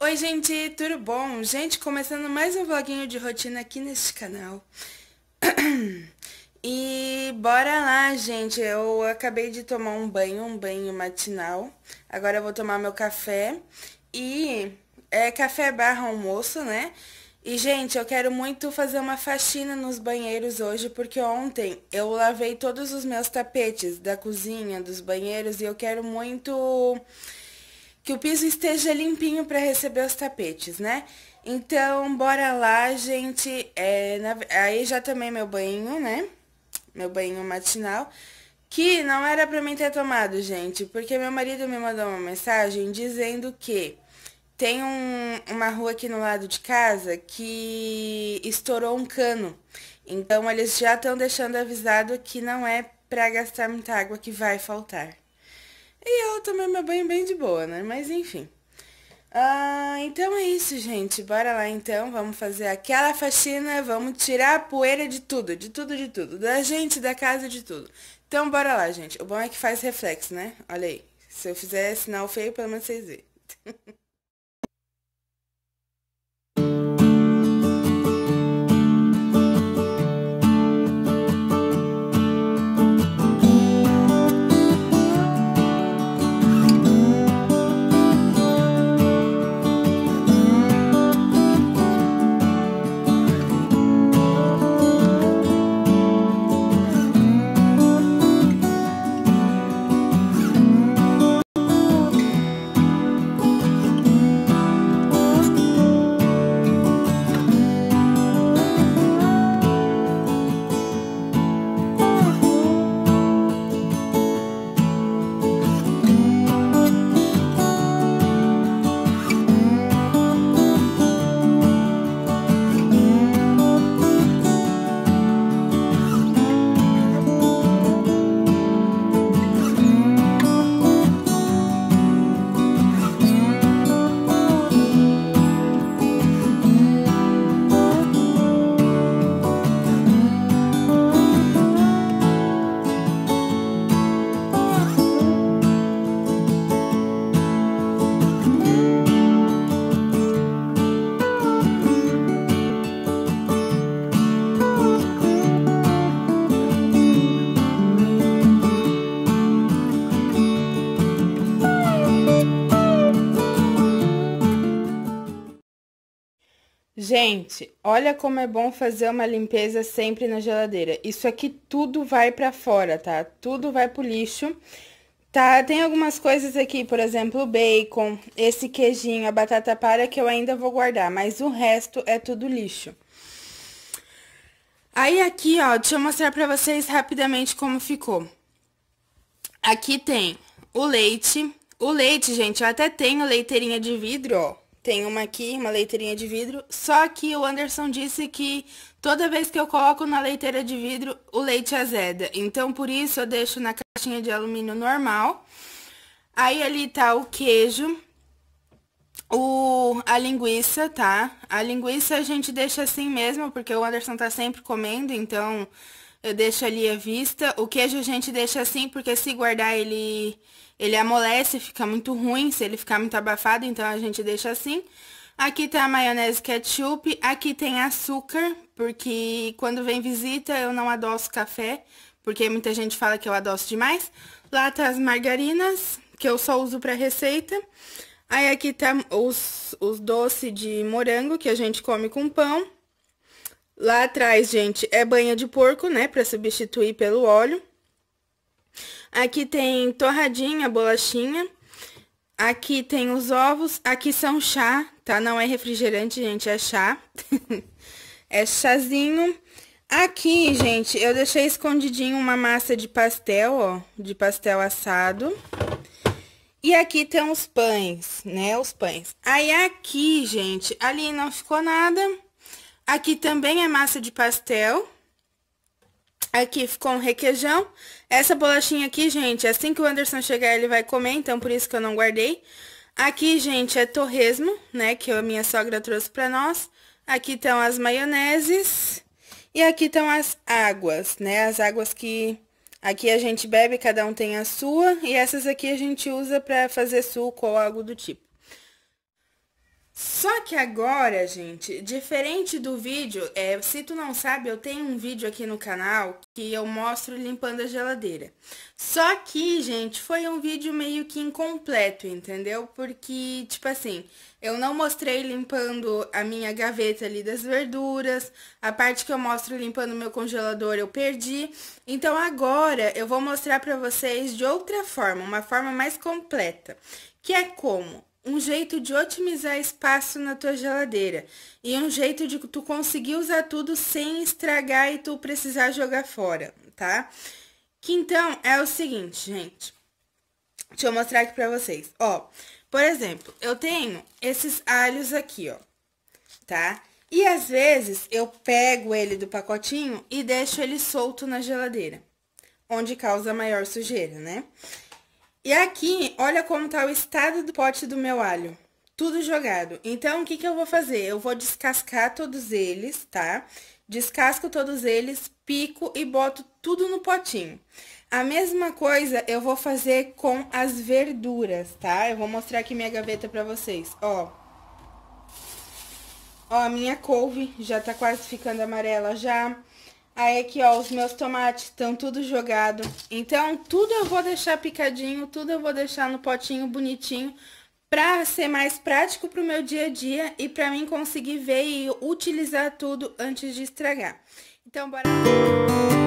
Oi, gente, tudo bom? Gente, começando mais um vloguinho de rotina aqui neste canal. E bora lá, gente. Eu acabei de tomar um banho matinal. Agora eu vou tomar meu café. E é café barra almoço, né? E, gente, eu quero muito fazer uma faxina nos banheiros hoje, porque ontem eu lavei todos os meus tapetes da cozinha, dos banheiros, e eu quero muito que o piso esteja limpinho para receber os tapetes, né? Então, bora lá, gente. Aí já tomei meu banho, né? Meu banho matinal. Que não era pra mim ter tomado, gente. Porque meu marido me mandou uma mensagem dizendo que tem uma rua aqui no lado de casa que estourou um cano. Então, eles já estão deixando avisado que não é pra gastar muita água, que vai faltar. E eu tomei meu banho bem de boa, né? Mas enfim. Então é isso, gente. Bora lá então. Vamos fazer aquela faxina. Vamos tirar a poeira de tudo, de tudo, de tudo. Da gente, da casa, de tudo. Então bora lá, gente. O bom é que faz reflexo, né? Olha aí. Se eu fizer sinal feio, pelo menos vocês veem. Gente, olha como é bom fazer uma limpeza sempre na geladeira. Isso aqui tudo vai pra fora, tá? Tudo vai pro lixo. Tá, tem algumas coisas aqui, por exemplo, o bacon, esse queijinho, a batata palha que eu ainda vou guardar, mas o resto é tudo lixo. Aí aqui, ó, deixa eu mostrar pra vocês rapidamente como ficou. Aqui tem o leite. O leite, gente, eu até tenho leiteirinha de vidro, ó. Tem uma aqui, uma leiteirinha de vidro. Só que o Anderson disse que toda vez que eu coloco na leiteira de vidro, o leite azeda. Então, por isso, eu deixo na caixinha de alumínio normal. Aí, ali tá o queijo, a linguiça, tá? A linguiça a gente deixa assim mesmo, porque o Anderson tá sempre comendo, então eu deixo ali à vista. O queijo a gente deixa assim, porque se guardar ele amolece, fica muito ruim, se ele ficar muito abafado, então a gente deixa assim. Aqui tá a maionese ketchup, aqui tem açúcar, porque quando vem visita eu não adoço café, porque muita gente fala que eu adoço demais. Lá tá as margarinas, que eu só uso pra receita. Aí aqui tá os doces de morango, que a gente come com pão. Lá atrás, gente, é banha de porco, né, pra substituir pelo óleo. Aqui tem torradinha, bolachinha. Aqui tem os ovos. Aqui são chá, tá? Não é refrigerante, gente, é chá. É chazinho. Aqui, gente, eu deixei escondidinho uma massa de pastel, ó, de pastel assado. E aqui tem os pães, né, os pães. Aí aqui, gente, ali não ficou nada. Aqui também é massa de pastel. Aqui ficou um requeijão. Essa bolachinha aqui, gente, assim que o Anderson chegar, ele vai comer, então por isso que eu não guardei. Aqui, gente, é torresmo, né, que a minha sogra trouxe pra nós. Aqui estão as maioneses. E aqui estão as águas, né, as águas que aqui a gente bebe, cada um tem a sua. E essas aqui a gente usa pra fazer suco ou algo do tipo. que agora, gente, diferente do vídeo, se tu não sabe, eu tenho um vídeo aqui no canal que eu mostro limpando a geladeira. Só que, gente, foi um vídeo meio que incompleto, entendeu? Porque, tipo assim, eu não mostrei limpando a minha gaveta ali das verduras, a parte que eu mostro limpando o meu congelador eu perdi. Então agora eu vou mostrar pra vocês de outra forma, uma forma mais completa, que é como um jeito de otimizar espaço na tua geladeira e um jeito de tu conseguir usar tudo sem estragar e tu precisar jogar fora, tá? Que então é o seguinte, gente. Deixa eu mostrar aqui pra vocês. Ó, por exemplo, eu tenho esses alhos aqui, ó, tá? E às vezes eu pego ele do pacotinho e deixo ele solto na geladeira, onde causa maior sujeira, né? E aqui, olha como tá o estado do pote do meu alho. Tudo jogado. Então, o que que eu vou fazer? Eu vou descascar todos eles, tá? Descasco todos eles, pico e boto tudo no potinho. A mesma coisa eu vou fazer com as verduras, tá? Eu vou mostrar aqui minha gaveta pra vocês, ó. Ó, a minha couve já tá quase ficando amarela já. Aí aqui, ó, os meus tomates estão tudo jogado. Então, tudo eu vou deixar picadinho, tudo eu vou deixar no potinho bonitinho, pra ser mais prático pro meu dia a dia e pra mim conseguir ver e utilizar tudo antes de estragar. Então, bora lá.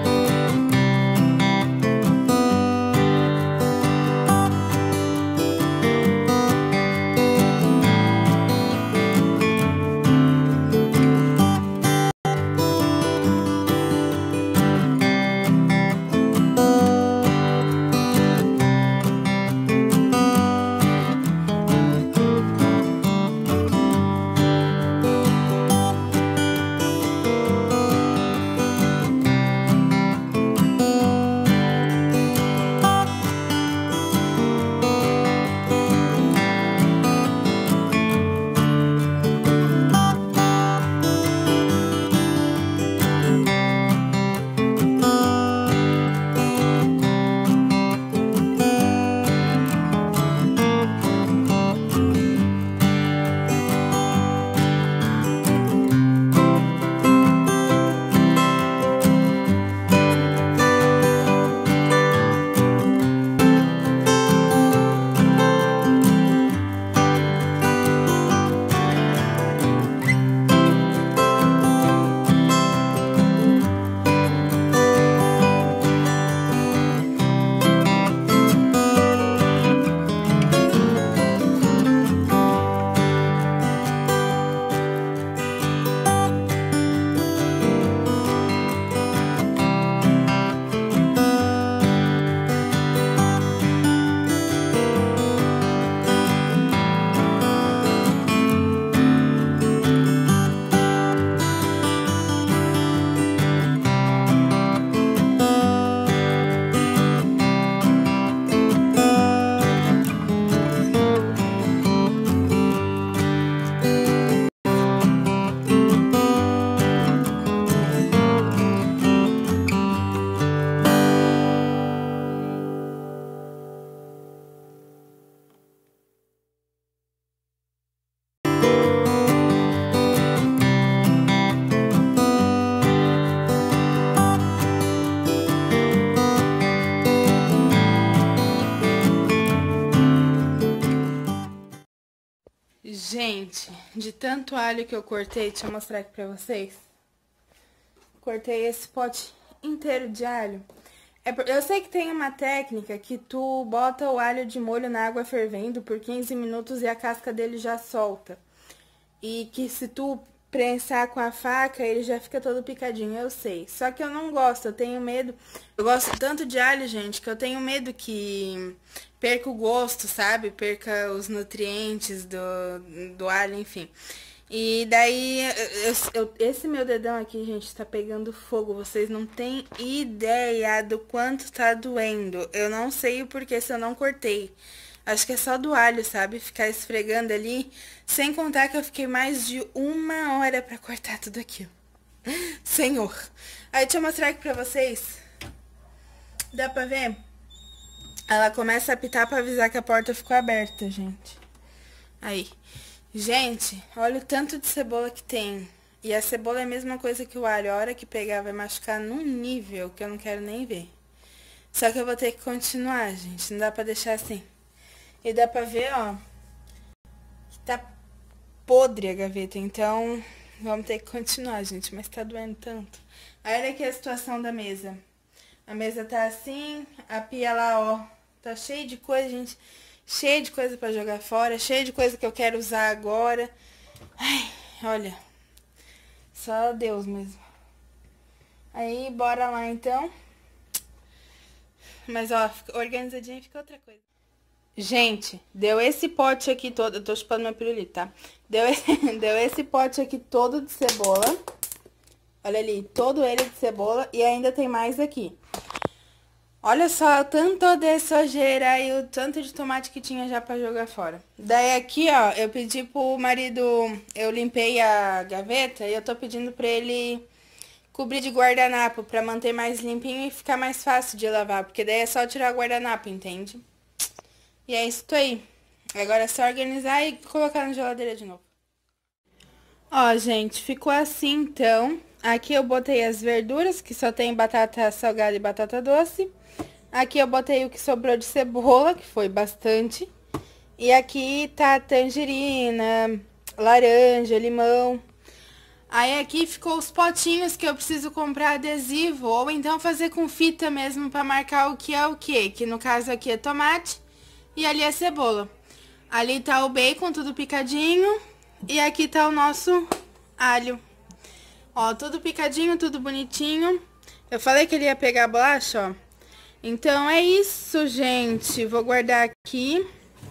Gente, de tanto alho que eu cortei, deixa eu mostrar aqui pra vocês. Cortei esse pote inteiro de alho. Eu sei que tem uma técnica que tu bota o alho de molho na água fervendo por 15 minutos e a casca dele já solta. E que se tu prensar com a faca, ele já fica todo picadinho, eu sei. Só que eu não gosto, eu tenho medo. Eu gosto tanto de alho, gente, que eu tenho medo que perca o gosto, sabe? Perca os nutrientes do alho, enfim. E daí, esse meu dedão aqui, gente, tá pegando fogo. Vocês não têm ideia do quanto tá doendo. Eu não sei o porquê se eu não cortei. Acho que é só do alho, sabe? Ficar esfregando ali. Sem contar que eu fiquei mais de 1 hora pra cortar tudo aquilo. Senhor. Aí, deixa eu mostrar aqui pra vocês. Dá pra ver? Ela começa a apitar pra avisar que a porta ficou aberta, gente. Aí. Gente, olha o tanto de cebola que tem. E a cebola é a mesma coisa que o alho. A hora que pegar vai machucar num nível que eu não quero nem ver. Só que eu vou ter que continuar, gente. Não dá pra deixar assim. E dá pra ver, ó, que tá podre a gaveta. Então, vamos ter que continuar, gente. Mas tá doendo tanto. Aí olha aqui a situação da mesa. A mesa tá assim. A pia lá, ó, tá cheia de coisa, gente. Cheia de coisa pra jogar fora. Cheia de coisa que eu quero usar agora. Ai, olha. Só Deus mesmo. Aí, bora lá então. Mas, ó, organizadinha fica outra coisa. Gente, deu esse pote aqui todo. Eu tô chupando meu pirulito, tá? Deu esse pote aqui todo de cebola. Olha ali, todo ele de cebola. E ainda tem mais aqui. Olha só o tanto de sujeira e o tanto de tomate que tinha já pra jogar fora. Daí aqui, ó, eu pedi pro marido... Eu limpei a gaveta e eu tô pedindo pra ele cobrir de guardanapo pra manter mais limpinho e ficar mais fácil de lavar. Porque daí é só tirar o guardanapo, entende? E é isso aí. Agora é só organizar e colocar na geladeira de novo. Ó, gente, ficou assim então. Aqui eu botei as verduras, que só tem batata salgada e batata doce. Aqui eu botei o que sobrou de cebola, que foi bastante. E aqui tá tangerina, laranja, limão. Aí aqui ficou os potinhos que eu preciso comprar adesivo, ou então fazer com fita mesmo pra marcar o que é o que. Que no caso aqui é tomate e ali é cebola. Ali tá o bacon, tudo picadinho. E aqui tá o nosso alho. Ó, tudo picadinho, tudo bonitinho. Eu falei que ele ia pegar a bolacha, ó. Então é isso, gente. Vou guardar aqui.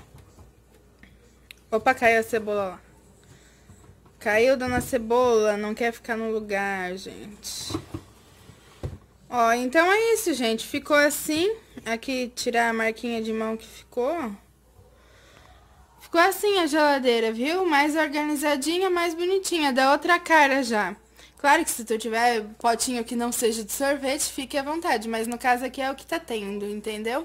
Opa, caiu a cebola lá. Caiu, dona Cebola. Não quer ficar no lugar, gente. Ó, então é isso, gente. Ficou assim. Aqui, tirar a marquinha de mão que ficou. Ficou assim a geladeira, viu? Mais organizadinha, mais bonitinha. Dá outra cara já. Claro que se tu tiver potinho que não seja de sorvete, fique à vontade. Mas no caso aqui é o que tá tendo, entendeu?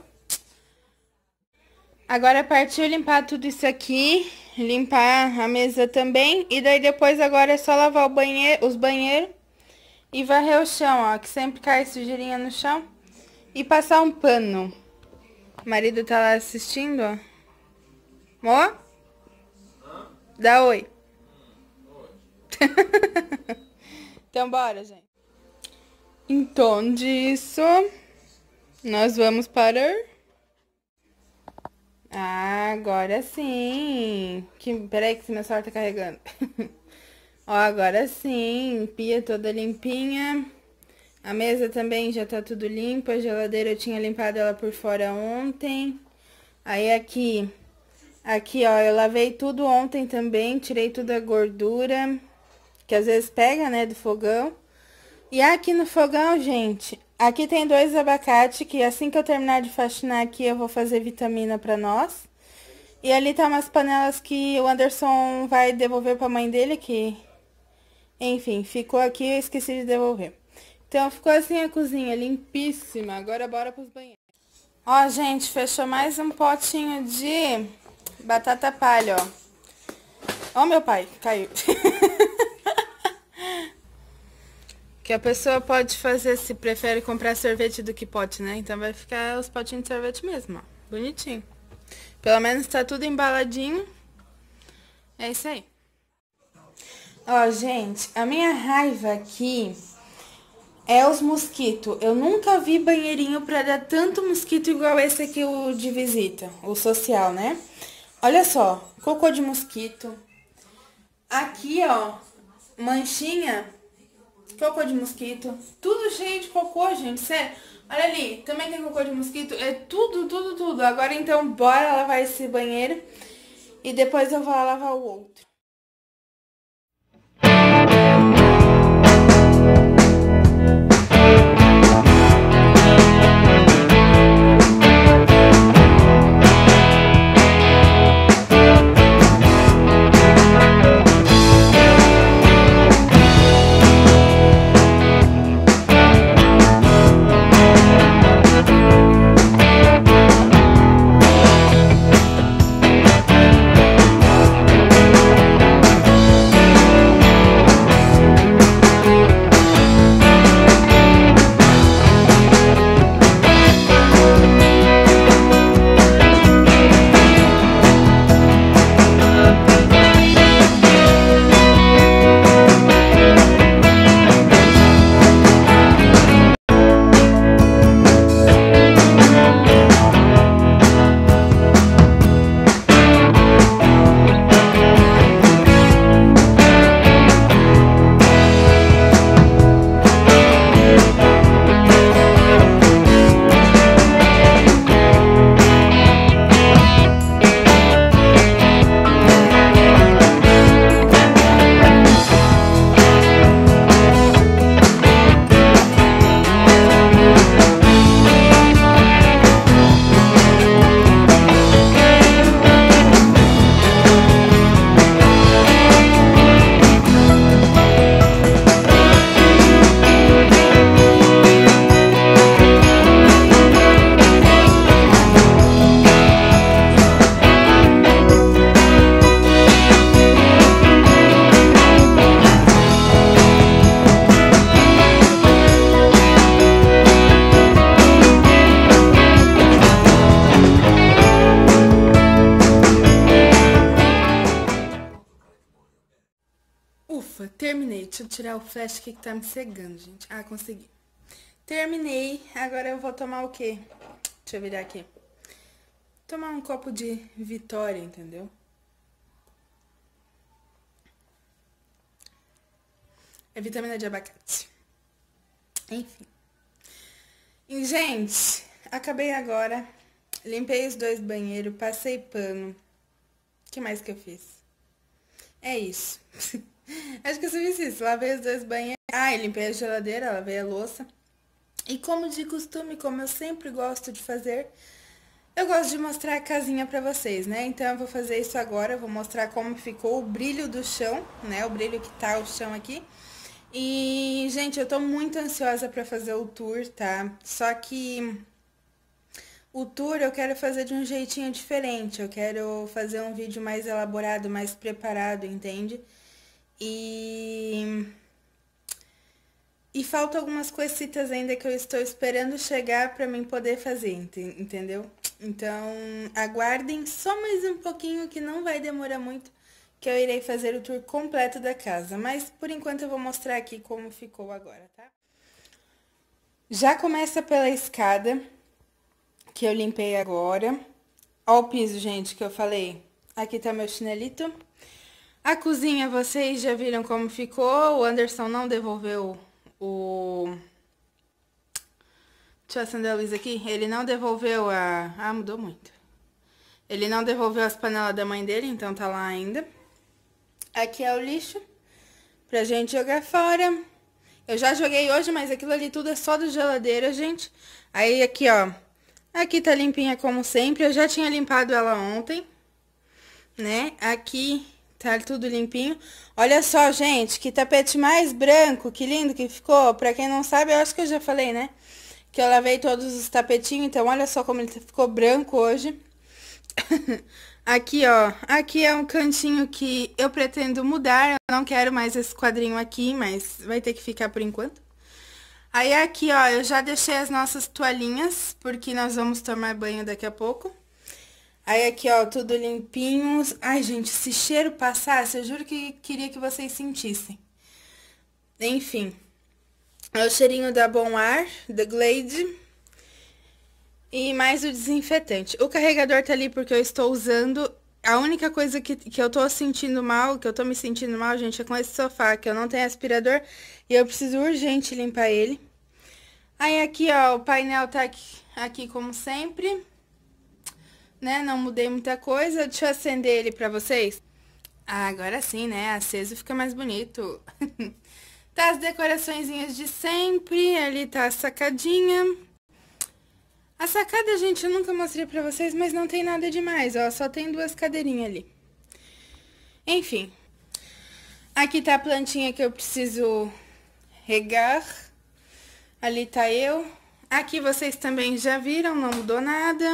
Agora partiu limpar tudo isso aqui. Limpar a mesa também. E daí depois agora é só lavar o banheiro, os banheiros. E varrer o chão, ó. Que sempre cai sujeirinha no chão. E passar um pano. O marido tá lá assistindo, ó. Ó. Dá oi. Então, bora, gente. Então, disso, nós vamos para... Ah, agora sim. Peraí que meu celular tá carregando. Ó, agora sim. Pia toda limpinha. A mesa também já tá tudo limpa. A geladeira eu tinha limpado ela por fora ontem. Aí aqui... Aqui, ó, eu lavei tudo ontem também. Tirei toda a gordura... Que às vezes pega, né, do fogão. E aqui no fogão, gente, aqui tem 2 abacate, que assim que eu terminar de faxinar aqui, eu vou fazer vitamina pra nós. E ali tá umas panelas que o Anderson vai devolver pra mãe dele, que... Enfim, ficou aqui, eu esqueci de devolver. Então, ficou assim a cozinha, limpíssima. Agora, bora pros banheiros. Ó, gente, fechou mais um potinho de batata palha, ó. Ó, meu pai, caiu. Que a pessoa pode fazer se prefere comprar sorvete do que pote, né? Então vai ficar os potinhos de sorvete mesmo, ó. Bonitinho. Pelo menos tá tudo embaladinho. É isso aí. Ó, gente, a minha raiva aqui é os mosquitos. Eu nunca vi banheirinho pra dar tanto mosquito igual esse aqui, o de visita. O social, né? Olha só, cocô de mosquito. Aqui, ó, manchinha... Cocô de mosquito. Tudo cheio de cocô, gente. Sério. Olha ali. Também tem cocô de mosquito. É tudo, tudo, tudo. Agora, então, bora lavar esse banheiro. E depois eu vou lá lavar o outro. Ufa, terminei. Deixa eu tirar o flash aqui que tá me cegando, gente. Ah, consegui. Terminei. Agora eu vou tomar o quê? Deixa eu virar aqui. Tomar um copo de Vitória, entendeu? É vitamina de abacate. Enfim. E, gente, acabei agora. Limpei os 2 banheiros, passei pano. O que mais que eu fiz? É isso. Acho que eu só fiz isso. Lavei os 2 banheiros. Ah, e limpei a geladeira, lavei a louça. E como de costume, como eu sempre gosto de fazer, eu gosto de mostrar a casinha pra vocês, né? Então eu vou fazer isso agora, vou mostrar como ficou o brilho do chão, né? O brilho que tá o chão aqui. E, gente, eu tô muito ansiosa pra fazer o tour, tá? Só que o tour eu quero fazer de um jeitinho diferente. Eu quero fazer um vídeo mais elaborado, mais preparado, entende? E faltam algumas coisitas ainda que eu estou esperando chegar pra mim poder fazer, entendeu? Então, aguardem só mais um pouquinho que não vai demorar muito, que eu irei fazer o tour completo da casa. Mas, por enquanto, eu vou mostrar aqui como ficou agora, tá? Já começa pela escada, que eu limpei agora. Ó o piso, gente, que eu falei. Aqui tá meu chinelito. A cozinha, vocês já viram como ficou. O Anderson não devolveu o... Deixa eu acender a luz aqui. Ele não devolveu a... Ah, mudou muito. Ele não devolveu as panelas da mãe dele, então tá lá ainda. Aqui é o lixo, pra gente jogar fora. Eu já joguei hoje, mas aquilo ali tudo é só da geladeira, gente. Aí aqui, ó. Aqui tá limpinha como sempre. Eu já tinha limpado ela ontem, né? Aqui tá tudo limpinho. Olha só, gente, que tapete mais branco, que lindo que ficou. Pra quem não sabe, eu acho que eu já falei, né? Que eu lavei todos os tapetinhos, então olha só como ele ficou branco hoje. Aqui, ó, aqui é um cantinho que eu pretendo mudar. Eu não quero mais esse quadrinho aqui, mas vai ter que ficar por enquanto. Aí aqui, ó, eu já deixei as nossas toalhinhas, porque nós vamos tomar banho daqui a pouco. Aí aqui, ó, tudo limpinho. Ai, gente, se cheiro passasse, eu juro que queria que vocês sentissem. Enfim. É o cheirinho da Bom Ar, da Glade. E mais o desinfetante. O carregador tá ali porque eu estou usando. A única coisa que eu tô sentindo mal, que eu tô me sentindo mal, gente, é com esse sofá, que eu não tenho aspirador e eu preciso urgente limpar ele. Aí aqui, ó, o painel tá aqui como sempre, né? Não mudei muita coisa. Deixa eu acender ele pra vocês. Ah, agora sim, né? Aceso fica mais bonito. Tá as decoraçõezinhas de sempre. Ali tá a sacadinha. A sacada, gente, eu nunca mostrei pra vocês, mas não tem nada demais, ó. Só tem 2 cadeirinhas ali. Enfim. Aqui tá a plantinha que eu preciso regar. Ali tá eu. Aqui vocês também já viram, não mudou nada.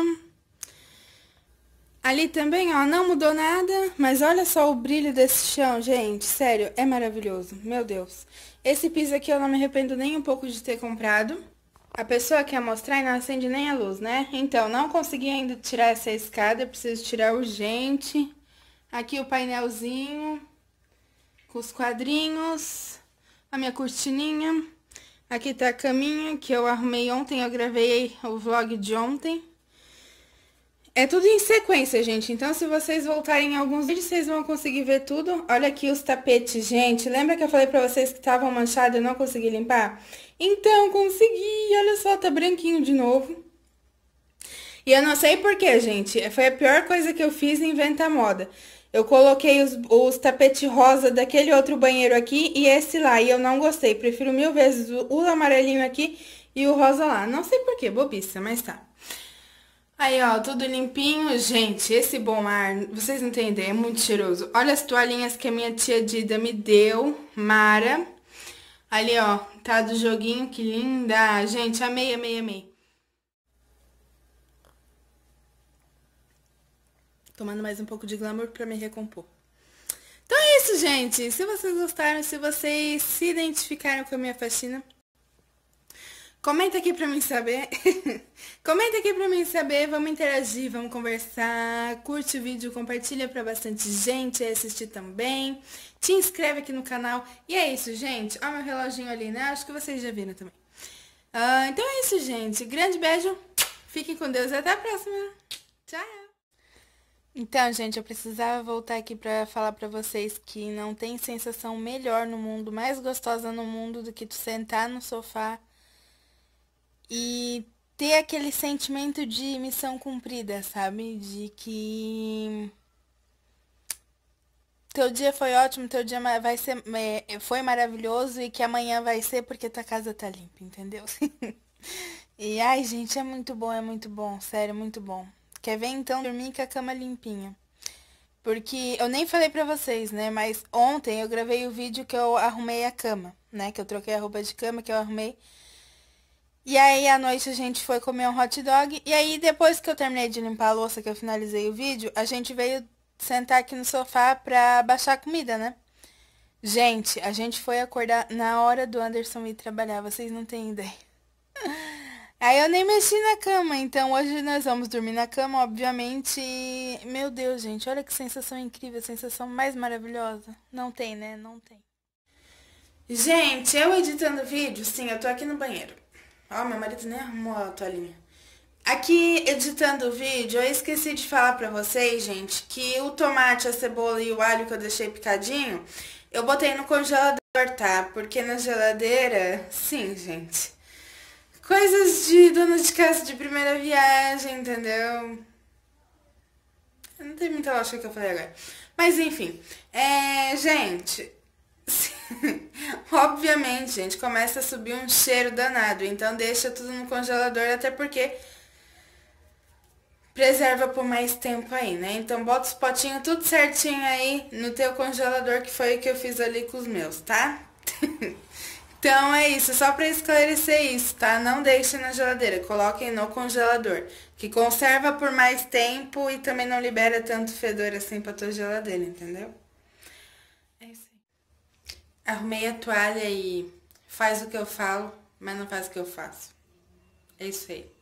Ali também, ó, não mudou nada. Mas olha só o brilho desse chão, gente. Sério, é maravilhoso. Meu Deus. Esse piso aqui eu não me arrependo nem um pouco de ter comprado. A pessoa quer mostrar e não acende nem a luz, né? Então, não consegui ainda tirar essa escada, preciso tirar urgente. Aqui o painelzinho, com os quadrinhos, a minha cortininha. Aqui tá a caminha, que eu arrumei ontem, eu gravei o vlog de ontem. É tudo em sequência, gente, então se vocês voltarem em alguns vídeos, vocês vão conseguir ver tudo. Olha aqui os tapetes, gente. Lembra que eu falei pra vocês que estavam manchados e eu não consegui limpar? Então, consegui. Olha só, tá branquinho de novo. E eu não sei porquê, gente. Foi a pior coisa que eu fiz em inventar moda. Eu coloquei os tapetes rosa daquele outro banheiro aqui e esse lá. E eu não gostei. Prefiro 1000 vezes o amarelinho aqui e o rosa lá. Não sei porquê, bobiça, mas tá. Aí, ó, tudo limpinho. Gente, esse Bom Ar, vocês não têm ideia, é muito cheiroso. Olha as toalhinhas que a minha tia Dida me deu, Mara. Ali, ó, tá do joguinho, que linda. Gente, amei, amei, amei. Tomando mais um pouco de glamour pra me recompor. Então é isso, gente. Se vocês gostaram, se vocês se identificaram com a minha faxina, Comenta aqui pra mim saber. Comenta aqui pra mim saber, vamos interagir, vamos conversar. Curte o vídeo, compartilha pra bastante gente assistir também. Te inscreve aqui no canal. E é isso, gente. Ó meu reloginho ali, né? Acho que vocês já viram também. Então é isso, gente. Grande beijo. Fiquem com Deus e até a próxima. Tchau. Então, gente, eu precisava voltar aqui pra falar pra vocês que não tem sensação melhor no mundo, mais gostosa no mundo do que tu sentar no sofá e ter aquele sentimento de missão cumprida, sabe? De que teu dia foi ótimo, teu dia vai ser, foi maravilhoso e que amanhã vai ser porque tua casa tá limpa, entendeu? E ai, gente, é muito bom, sério, muito bom. Quer ver então dormir com a cama limpinha? Porque eu nem falei pra vocês, né? Mas ontem eu gravei o vídeo que eu arrumei a cama, né? Que eu troquei a roupa de cama, que eu arrumei. E aí à noite a gente foi comer um hot dog. E aí depois que eu terminei de limpar a louça, que eu finalizei o vídeo, a gente veio sentar aqui no sofá pra baixar a comida, né? Gente, a gente foi acordar na hora do Anderson ir trabalhar, vocês não têm ideia. Aí eu nem mexi na cama, então hoje nós vamos dormir na cama, obviamente. Meu Deus, gente, olha que sensação incrível, sensação mais maravilhosa. Não tem, né? Não tem. Gente, eu editando vídeo, sim, eu tô aqui no banheiro. Ó, meu marido nem arrumou a toalhinha. Aqui, editando o vídeo, eu esqueci de falar pra vocês, gente, que o tomate, a cebola e o alho que eu deixei picadinho, eu botei no congelador, tá? Porque na geladeira, sim, gente. Coisas de dona de casa de primeira viagem, entendeu? Não tem muita lógica que eu falei agora. Mas enfim, gente, obviamente, gente, começa a subir um cheiro danado. Então deixa tudo no congelador, até porque preserva por mais tempo aí, né? Então bota os potinhos tudo certinho aí no teu congelador, que foi o que eu fiz ali com os meus, tá? Então é isso, só pra esclarecer isso, tá? Não deixem na geladeira, coloquem no congelador, que conserva por mais tempo e também não libera tanto fedor assim pra tua geladeira, entendeu? É isso aí. Arrumei a toalha e faz o que eu falo, mas não faz o que eu faço. É isso aí.